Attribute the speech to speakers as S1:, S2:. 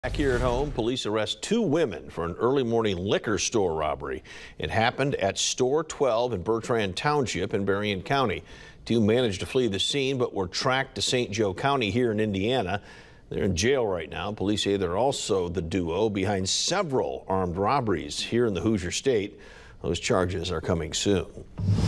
S1: Back here at home, police arrest two women for an early morning liquor store robbery. It happened at Store 12 in Bertrand Township in Berrien County. Two managed to flee the scene but were tracked to St. Joe County here in Indiana. They're in jail right now. Police say they're also the duo behind several armed robberies here in the Hoosier State. Those charges are coming soon.